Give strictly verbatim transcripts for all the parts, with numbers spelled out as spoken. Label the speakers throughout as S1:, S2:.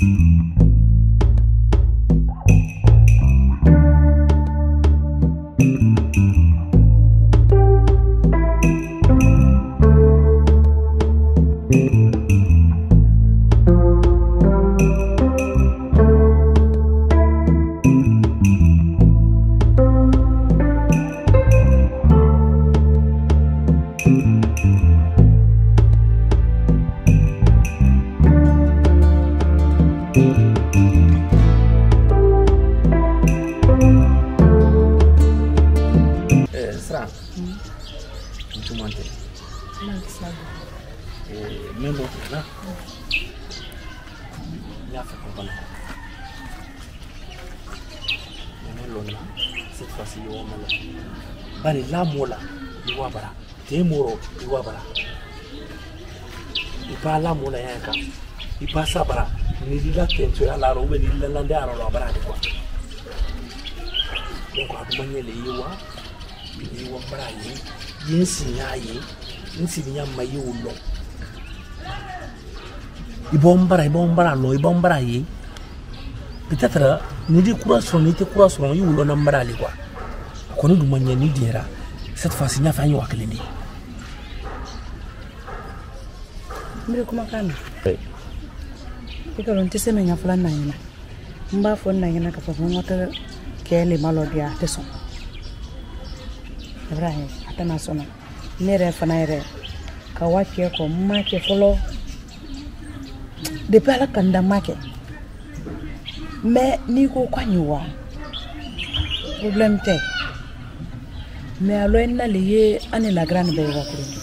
S1: Bani la mola iwabara te moro iwabara ipa la mola yanka ipa sabara ni dila kenso ya la robe ni la lande ara lo bara kwa donc adumanye le yiwa ni wa bara yi yinsi yayi nsi nya mayi ulo ibombara ibombara lo ibombara yi peut-être ni di courage ni te courage yi ulo na mbara li kwa kono du manya ni dira cette fois ci nya fa yi wakle ni
S2: mbere kuma kana eh iko lonte seme nya fula na yina mba fo na yina ka fa ngota kele malodia teso Ibrahim atana sona nere fa na ere ka wache ko make folo de pala kanda make me ni ko kwanyuwa problem te mais alors il a lié ane la grande baie wakrini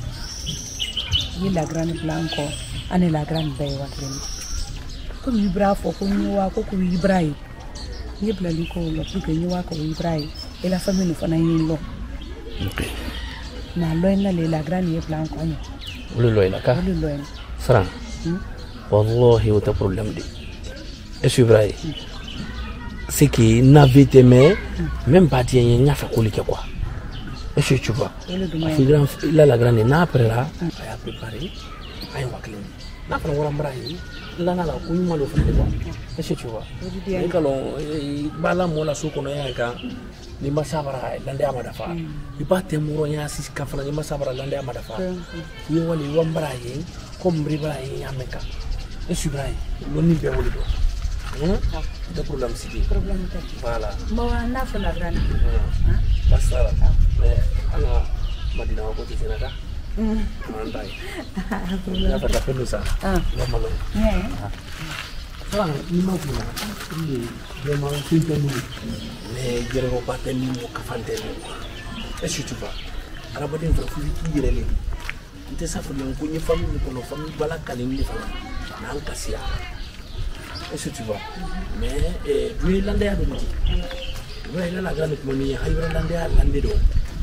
S2: ni la grande blanco ane la grande baie wakrini comme ibra fo ko ni wa ko ko ibra yi ni bla li ko lo pour que ni wa ko ibra yi et la famille nous fana yin lo
S1: OK
S2: na lo ina le la grande blanco ane
S1: le lo ina ka
S2: le lo ina
S1: fran wallahi wata problème de est ibra yi c'est qui n'avait aimé même pas dire nya fa ko like quoi. Est-ce que tu vois? Il a la grande après là, il a préparé, il a clean. N'a pas le braille, il a la couille mal au fond de bois. Est-ce que tu vois? Et quand on bala mola soukono yaka, ni masabara lande amadafa. Il pas temuro ya sis kafana ni masabara lande amadafa. Il wali wambraille, comme bribraille yameka. Est-ce que braille? L'on n'y peut pas le voir. Hum? Le problème c'est qui? Voilà.
S2: Moi, on a fait la grande.
S1: Basta lah. Eh, ana madina wako tisenaka. Mm. Mandai. Ya pada penusa. Ah. Lama lo.
S2: Yeah.
S1: Sekarang lima bulan. Ini dia mau simpan dulu. Ne jere ko paten ni mo kafante ni. Est-ce que tu vois? Ara bodin fa fu ki jere le. Nte sa fu ko ni famille ko no famille bala kalin ni fa. Nan kasia. Est-ce que tu vois? Mais eh lui landé a dit. Ouais, là la grande monie, il y a une grande lande do.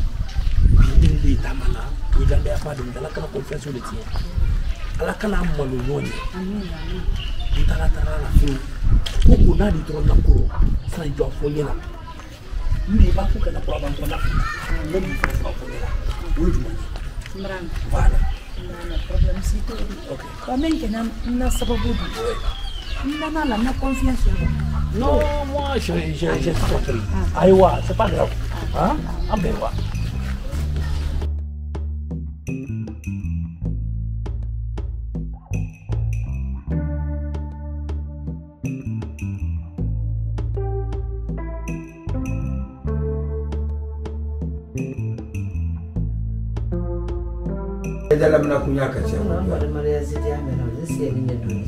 S1: Il dit tamana, il lande a pas de la kana confiance au tien. Ala kana amalo yoni. Il tala tala la fin. Ko na di tron na ko. Sa jo fo yena. Ni ba ku kana ko ban ko na. Ni bi fa ko na. Ulu ma.
S2: Mran.
S1: Voilà.
S2: Na problème c'est tout. OK. Comment que na na sababu du. Non, non, la confiance.
S1: Non, moi, je j'ai tout compris. Aïwa, c'est pas grave. Hein? Ah ben ouais.
S3: Dalam nak punya kaca.
S4: Mari mari asyik dia mana, asyik ini dulu.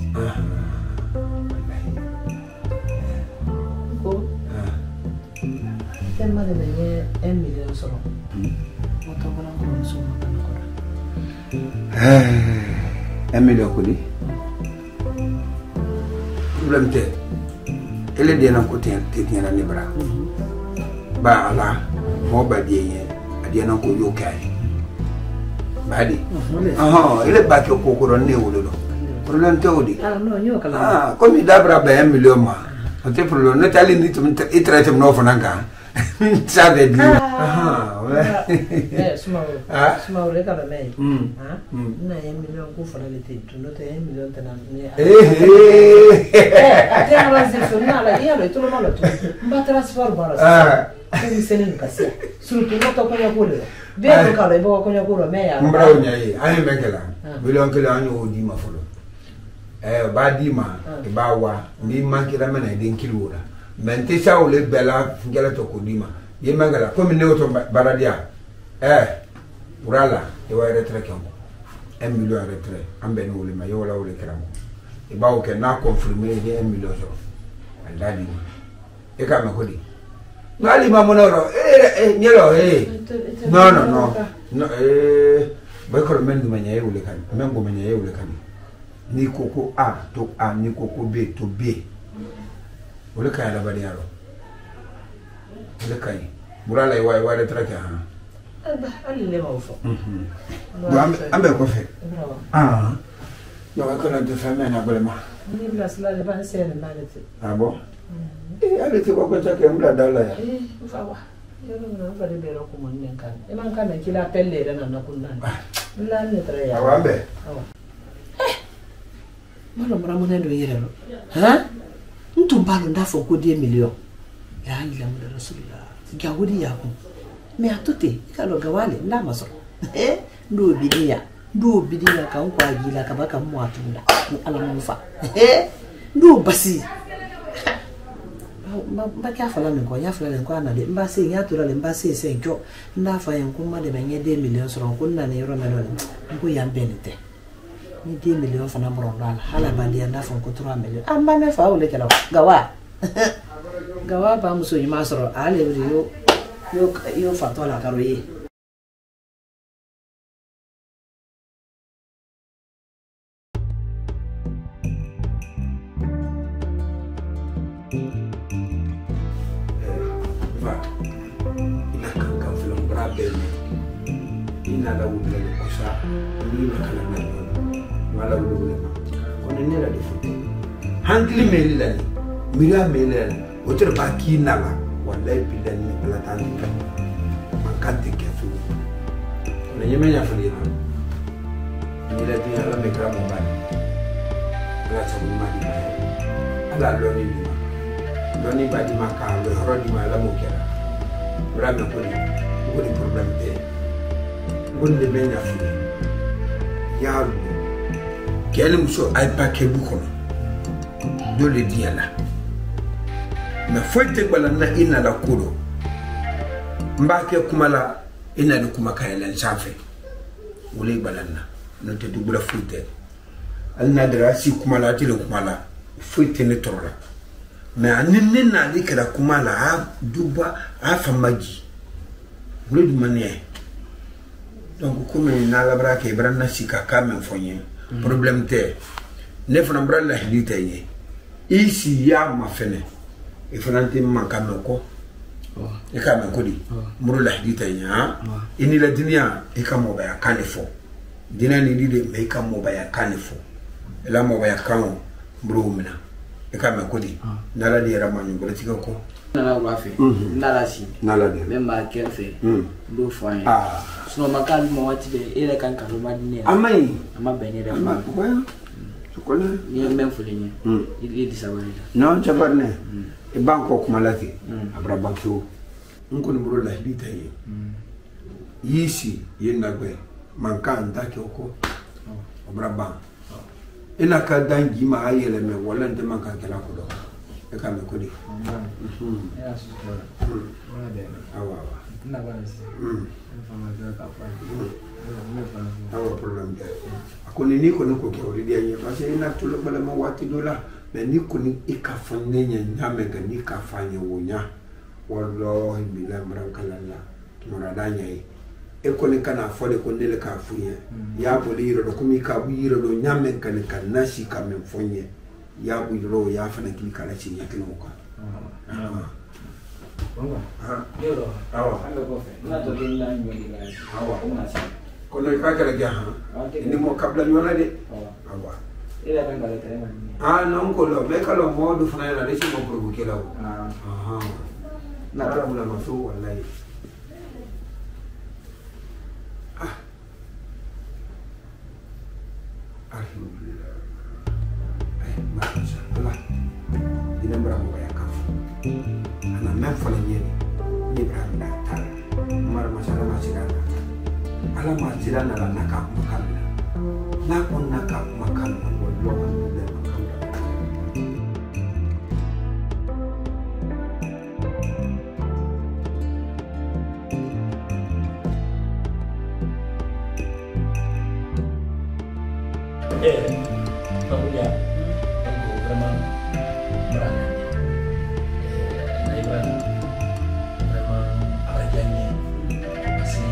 S4: Kan mana ni M million solo. Motor orang kurang semua kan korang.
S3: M million kuli. Problem te. Ele dia nak kutin titin na ni bara. Ba ala, mo ba dia ye, dia nak kuyo kai. Badi. Aha, ele ba ke kokoro ne wolo. Problem te odi.
S4: Ah no, nyo kala.
S3: Ah, komi dabra ba M million ma. Ote problem ne tali ni tum itrate no fananga. Sabe dia. Aha,
S4: eh, semua.
S3: Ah,
S4: semua mereka ada main.
S3: Hmm.
S4: Ah, na M million ku fana lete. Tu no te M million tenan ni.
S3: Eh,
S4: Eh, te ala zifo nala yalo to lo malo to. Mba transfer bara. Ah. Ni senen kasi. Surtout no to ko nyakolo. Be ko kala bo ko nyakolo me ya.
S3: Mbra onya yi, ani mekela. Million kila anyo odi ma folo. Eh ba di ma, e ba wa, ni mankira mena e den kilura. Mente sa o le bela ngela to ko di ma. Ye mangala ko mi ne o to baradia. Eh, urala, e wa retre kambo. un million à retrait, en ben ou les maillots là ou les cramos. Et bah, ok, n'a confirmé un million. Elle a dit. Et quand m'a dit, Nali Mamonoro, eh, eh, Nielo, eh. Non, non, non. Non, eh, Bakor Mendu Mania ou les can, Mengo Mania ou les can. Ni Coco A, to A, ni Coco B, to B. Ou le can à la Badiaro. Le can. Burala, why, why the tracker, huh?
S4: Ali le mawfo.
S3: Mhm. Ambe ko fe. Ah. Yo ko na de femme na bolema.
S4: Ni blas la le ba se na le.
S3: Ah bon. Eh ale te ko ko ta ke mbla dala ya.
S4: Eh fa wa. Yo no no fa de be ro ko mon nen kan. E man kan ki la pelle na na kun nan. La ne tra ya.
S3: Awambe.
S4: Awa. Eh. Malo mara mo ndo yere ro. Ha? Ntumbalo ndafo ko die million. La ila mu rasulullah. Gawudi ya ko. Mais à tout est, quand le gawale, là, ma soeur, eh, nous bidia, nous bidia, quand on a dit la cabaka, moi, tout là, à la monfa, eh, nous bassi. Ma cafala, mais quoi, y a fallu quoi, on a des bassés, y a tout là, les bassés, c'est que, n'a pas un combat de manière des millions sur un coup d'année, on peut y en béniter. Ni deux millions, on a morale, à la bandière, n'a pas un trois millions. Ah, ma mère, faut le qu'elle a, gawa, gawa, pas monsieur, il m'a sorti, allez, yo. Yo yo fatwa la karoye
S3: va ina kan kan film brabe ina la wudle ko sa ni ma kala na wala wudle ko ne la defuti hankli melila mira melila otre baki nala wallahi billahi bala tan man kan te kefu ne yeme ya fali na ni la dia la me kra mo bani la sa mo ma di ala lo ni ni lo ni ba di ma ka lo ro di ma la mo kera bra me ko ni ko ni problem te gonde me nya fali ya lu kele muso ay pa ke bu ko do le dia la na foite bala na ina la kudo mbake kumala ina ni kuma kayalan safe wule balanna na te dubula foite alna drasi kumala tile kumala foite ne torla mais aninne na likira kumala ha duba ha famaji wule du manie donc comme na la brake branna sika kamen fonye problème te ne fona bralla hilita ye ici ya ma fene e fanante manka meko oh e ka men ko di muru la hidita nya ini la dunia e ka mo ba ya kanefo dina ni di de me ka mo ba ya kanefo e la mo ba ya kan muru mina e ka men ko di na la di ra manyu ko tika ko
S5: na la wa fe na la si
S3: na la de
S5: même ma ken fe do fine
S3: ah
S5: so makal mo wati de e le kan ka ro ma di ne
S3: amai
S5: ama bene de
S3: ama wa to ko le
S5: ni même fo le ni il dit ça wa
S3: non jabarne e banko kuma lati abra banko nko ni bro la hidita yi yisi yenda gbe manka ndake oko abra ban ina ka dangi ma ayele me wala nde manka kala ko do e ka me ko di mhm ya su ko wala de awa awa na ba ni mhm information ka fa awa problem de akoni ni ko ni ko ke ori dia ye parce ina tulo bala ma wati dola mais ni ko ni ikafanye nyame ga ni kafanye wonya wallahi billahi marankalalla muradanya yi e ko ni kana fole ko ndele ka fuye ya boli ro ko mi ka buyiro do nyame kan kan nasi ka men fonye ya buyiro ya fana kili kala ci yakino ko ah
S5: bongo ah yoro
S3: awa
S5: ando ko fe na to din na ngi la
S3: awa ko no ka kala ga ha ni mo kabla nyona de awa
S5: ila kan kala tere man
S3: ah non ko lo be kala mo do fana na de ci mo provoquer la
S5: ah
S3: aha na ra mu la ma so wallahi ah alhamdulillah ay ma sha Allah fɔlɔ ɲɛ ni Ibrahim da ta mara masala ma sira ala ma sira na la naka kumakan na ko naka kumakan ko lo ko da kumakan
S1: eh kamu ya aku vraiment merana na Ibrahim vraiment abajanye si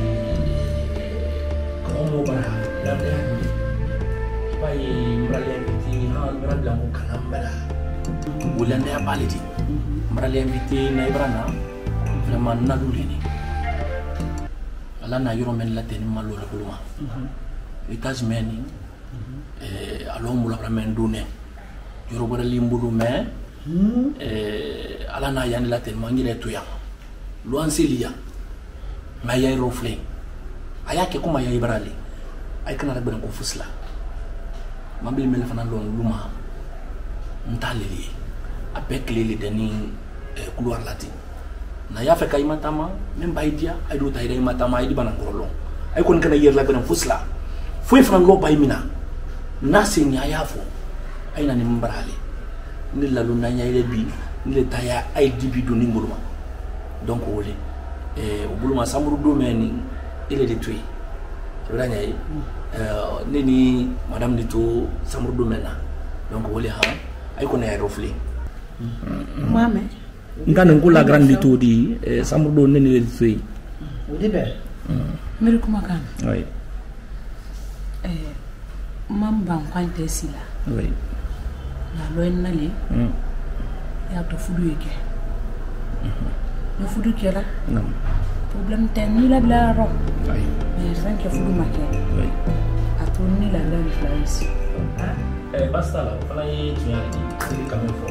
S1: kamu bara la la pai mralian biti ha mralian ko kanambala wulande ya balidi mralian biti na Ibrahim vraiment nalulini ala na yoro men la teni malo la buluma etage meni eh alo mula vraiment dune yoro bara limbulu me eh ala na yani la teni mangile tuya lo anselia ma yai rofle ayake kuma yai barali ay kana rabban ko fusla mambil mel fanan don luma ntaleli avec les deni couloir latin na ya fe kay matama même baydia ay do tay day matama ay di banan gorolo ay kon kana yer la benam fusla foi fanan lo bay mina nasi nya yafo ay na ni mbarali ni la lu na nya ile bi ni le taya ay dibi do ni nguluma donc wole eh obuluma samuru do meni ile de tuyi wala nya euh nini madame dito samuru do mena donc wole ha ay ko na rofli
S2: mame
S1: ngana ngula grande dito di samuru do nini le tuyi
S4: odi be
S2: mere kuma kan
S1: oui
S2: eh mam ban kwante sila
S1: oui
S2: na lo en nali
S1: mm
S2: ya to fudu yake no fudu kela
S1: non
S2: problème ten ni la bla ro
S1: oui
S2: mais rien que fudu make
S1: oui
S2: a to ni la la ici
S1: eh basta la fala yi tuya di c'est quand même